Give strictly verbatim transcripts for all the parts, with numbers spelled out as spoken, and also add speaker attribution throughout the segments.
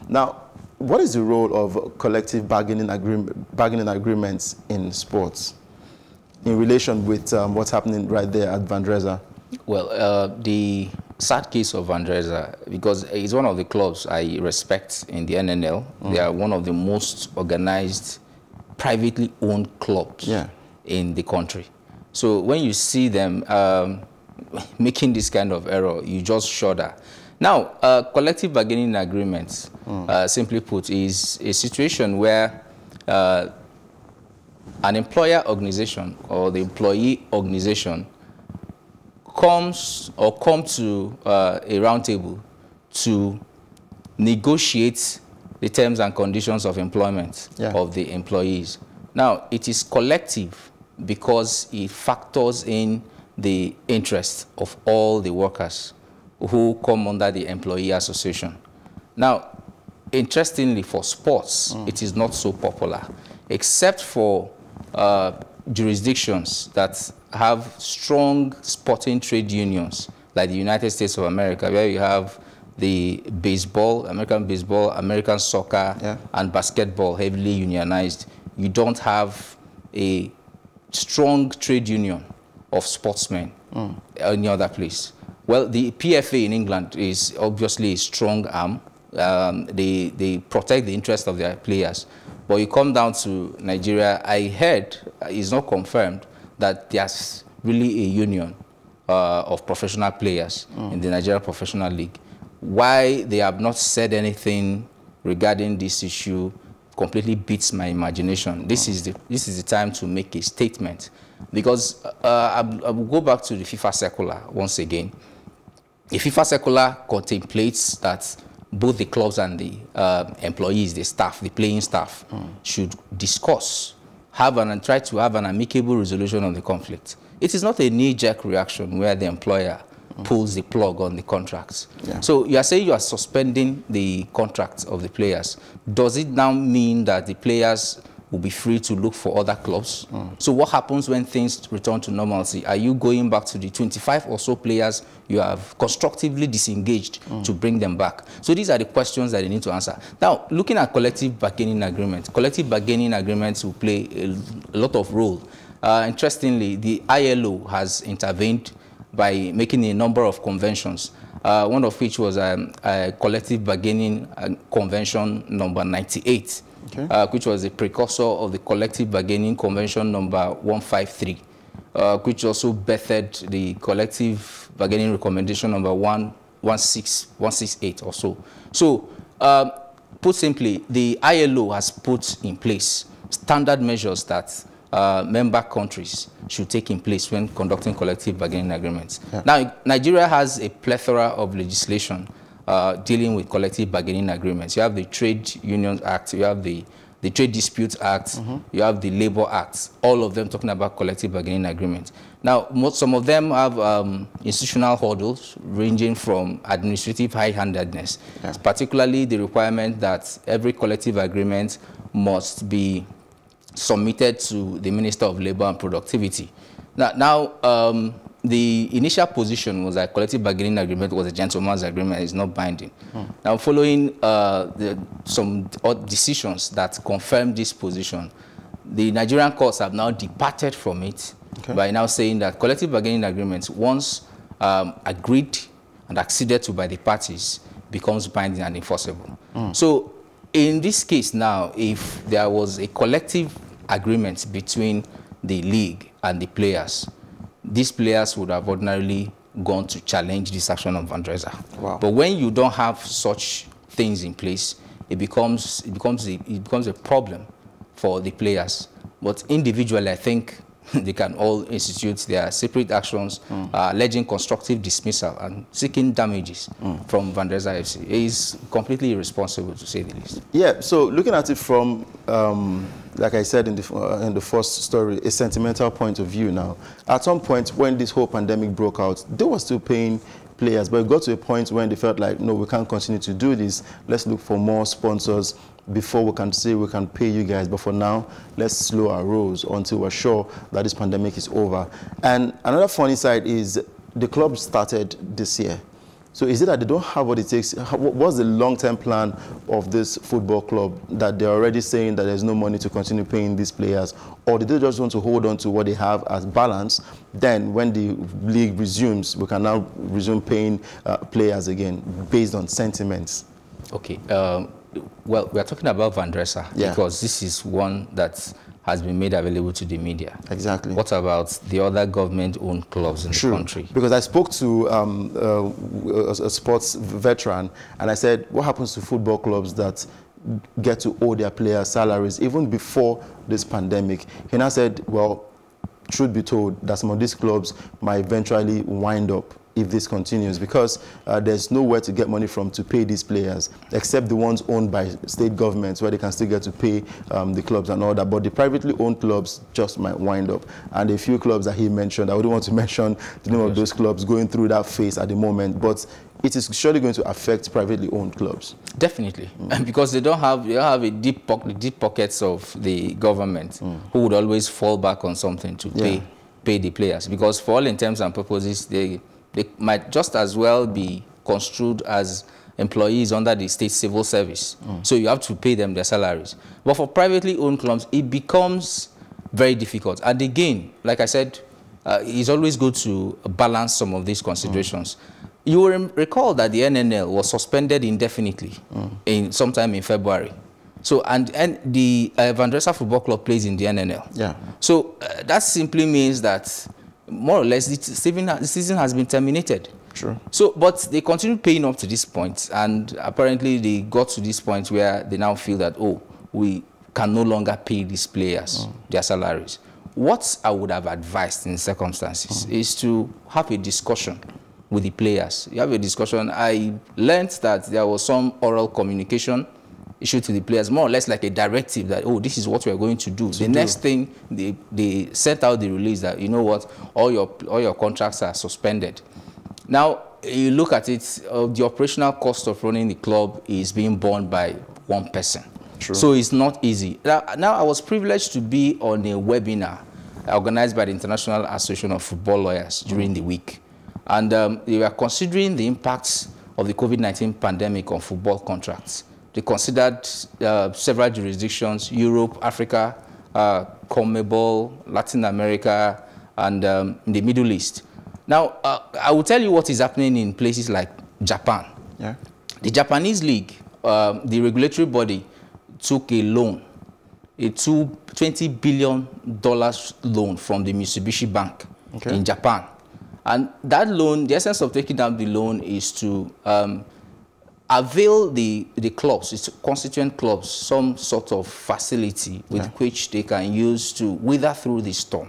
Speaker 1: Now, what is the role of collective bargaining, agreement, bargaining agreements in sports in relation with um, what's happening right there at Van Dresa?
Speaker 2: Well, uh, the sad case of Van Dresa, because it's one of the clubs I respect in the N N L. Mm. They are one of the most organized, privately owned clubs yeah. in the country. So when you see them um, making this kind of error, you just shudder. Now, uh, collective bargaining agreements, mm. uh, simply put, is a situation where uh, an employer organization or the employee organization comes or come to uh, a round table to negotiate the terms and conditions of employment yeah. of the employees. Now, it is collective because it factors in the interest of all the workers who come under the employee association. Now, interestingly, for sports, mm. it is not so popular, except for uh, jurisdictions that have strong sporting trade unions, like the United States of America, where you have the baseball, American baseball, American soccer, yeah. and basketball heavily unionized. You don't have a strong trade union of sportsmen mm. any other place. Well, the P F A in England is obviously a strong arm. Um, they, they protect the interest of their players. But you come down to Nigeria, I heard, uh, it's not confirmed, that there's really a union uh, of professional players mm. in the Nigeria Professional League. Why they have not said anything regarding this issue completely beats my imagination. This, mm. is, the, this is the time to make a statement. Because uh, I will go back to the FIFA circular once again. The FIFA circular contemplates that both the clubs and the uh, employees, the staff, the playing staff, mm. should discuss, have an, and try to have an amicable resolution of the conflict. It is not a knee-jerk reaction where the employer mm. pulls the plug on the contracts. Yeah. So you are saying you are suspending the contracts of the players. Does it now mean that the players will be free to look for other clubs? Mm. So what happens when things return to normalcy? Are you going back to the twenty-five or so players you have constructively disengaged mm. to bring them back? So these are the questions that they need to answer. Now, looking at collective bargaining agreements, collective bargaining agreements will play a, a lot of role. Uh, interestingly, the I L O has intervened by making a number of conventions, uh, one of which was um, a collective bargaining convention number ninety-eight. Okay. Uh, which was the precursor of the Collective Bargaining Convention number one five three, uh, which also bettered the Collective Bargaining Recommendation number one six eight or so. So, uh, put simply, the I L O has put in place standard measures that uh, member countries should take in place when conducting collective bargaining agreements. Yeah. Now, Nigeria has a plethora of legislation Uh, dealing with collective bargaining agreements. You have the Trade Unions Act, you have the, the Trade Disputes Act, mm-hmm. you have the Labor Act, all of them talking about collective bargaining agreements. Now, most, some of them have um, institutional hurdles ranging from administrative high-handedness, yeah. particularly the requirement that every collective agreement must be submitted to the Minister of Labor and Productivity. Now, now um, the initial position was that collective bargaining agreement was a gentleman's agreement, it's not binding. Hmm. Now, following uh, the, some decisions that confirmed this position, the Nigerian courts have now departed from it okay. by now saying that collective bargaining agreements, once um, agreed and acceded to by the parties, becomes binding and enforceable. Hmm. So, in this case now, if there was a collective agreement between the league and the players, these players would have ordinarily gone to challenge this action of Van Dresa. Wow. But when you don't have such things in place, it becomes it becomes a, it becomes a problem for the players. But individually, I think they can all institute their separate actions, mm. uh, alleging constructive dismissal and seeking damages mm. from Van Dresa F C. It is completely irresponsible, to say the least. Yeah, so looking at it from, um, like I said in the, uh, in the first story, a sentimental point of view now. At some point when this whole pandemic broke out, they were still paying players, but it got to a point when they felt like, no, we can't continue to do this. Let's look for more sponsors before we can say we can pay you guys. But for now, let's slow our rolls until we're sure that this pandemic is over. And another funny side is the club started this year.
Speaker 1: So is it that they don't have what it takes? What's the long-term plan of this football club that they're already saying that there's no money to continue paying these players? Or do they just want to hold on to what they have as balance? Then when the league resumes, we can now resume paying uh, players again based on sentiments.
Speaker 2: Okay. Um, well, we're talking about Van Dresser
Speaker 1: yeah.
Speaker 2: because this is one that has been made available to the media.
Speaker 1: Exactly.
Speaker 2: What about the other government-owned clubs in
Speaker 1: True.
Speaker 2: the country?
Speaker 1: Because I spoke to um, uh, a, a sports veteran, and I said, what happens to football clubs that get to owe their players salaries even before this pandemic? He now said, well, truth be told, that some of these clubs might eventually wind up if this continues, because uh, there's nowhere to get money from to pay these players, except the ones owned by state governments, where they can still get to pay um, the clubs and all that. But the privately owned clubs just might wind up. And a few clubs that he mentioned, I wouldn't want to mention the name of those clubs going through that phase at the moment, but it is surely going to affect privately owned clubs.
Speaker 2: Definitely, mm. because they don't have they don't have a deep pocket, deep pockets of the government, mm. who would always fall back on something to pay yeah. pay the players. Because for all intents and purposes, they they might just as well be construed as employees under the state civil service. Mm. So you have to pay them their salaries. But for privately owned clubs, it becomes very difficult. And again, like I said, uh, it's always good to balance some of these considerations. Mm. You will recall that the N N L was suspended indefinitely mm. in sometime in February. So, and, and the uh, Van Dresser Football Club plays in the N N L. Yeah. So uh, that simply means that more or less the season, the season has been terminated.
Speaker 1: True.
Speaker 2: So, but they continue paying up to this point, and apparently they got to this point where they now feel that, oh, we can no longer pay these players mm. their salaries. What I would have advised in circumstances mm. is to have a discussion with the players. You have a discussion. I learned that there was some oral communication issue to the players, more or less like a directive that, oh, this is what we are going to do. To the do. Next thing, they, they sent out the release that, you know what, all your, all your contracts are suspended. Now, you look at it, uh, the operational cost of running the club is being borne by one person. True. So it's not easy. Now, now, I was privileged to be on a webinar organized by the International Association of Football Lawyers during mm. the week. And um, they were considering the impacts of the COVID nineteen pandemic on football contracts. They considered uh, several jurisdictions, Europe, Africa, uh, CONMEBOL, Latin America, and um, in the Middle East. Now, uh, I will tell you what is happening in places like Japan. Yeah. The Japanese league, uh, the regulatory body, took a loan, a twenty billion dollars loan from the Mitsubishi Bank okay. in Japan. And that loan, the essence of taking out the loan is to um, avail the, the clubs, its constituent clubs, some sort of facility with yeah. which they can use to weather through the storm.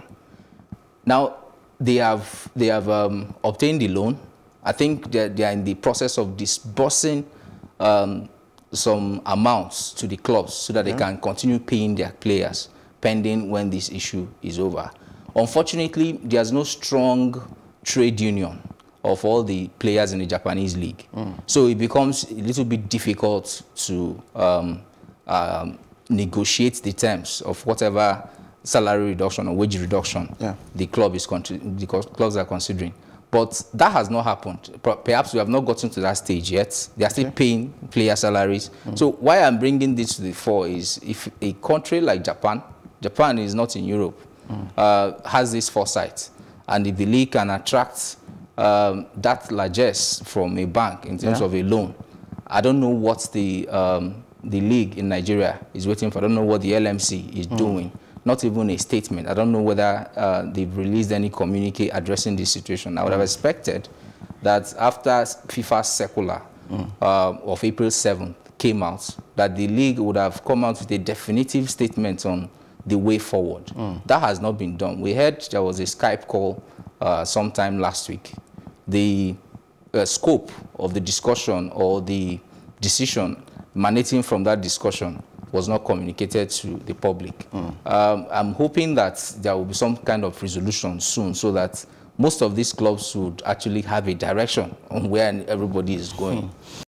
Speaker 2: Now, they have, they have um, obtained the loan. I think they're, they're in the process of disbursing um, some amounts to the clubs so that yeah. they can continue paying their players pending when this issue is over. Unfortunately, there's no strong trade union of all the players in the Japanese league. Mm. So it becomes a little bit difficult to um, um, negotiate the terms of whatever salary reduction or wage reduction yeah. the club is the clubs are considering. But that has not happened. Perhaps we have not gotten to that stage yet. They are still okay. paying player salaries. Mm. So why I'm bringing this to the fore is if a country like Japan, Japan is not in Europe, mm. uh, has this foresight, and if the league can attract um, that largesse from a bank in terms yeah. of a loan, I don't know what the um, the league in Nigeria is waiting for. I don't know what the L M C is mm. doing. Not even a statement. I don't know whether uh, they've released any communique addressing this situation. I would have expected that after FIFA's circular mm. uh, of April seventh came out, that the league would have come out with a definitive statement on the way forward. Mm. That has not been done. We heard there was a Skype call uh, sometime last week. The uh, scope of the discussion or the decision emanating from that discussion was not communicated to the public. Mm. Um, I'm hoping that there will be some kind of resolution soon so that most of these clubs would actually have a direction on where everybody is going. Mm.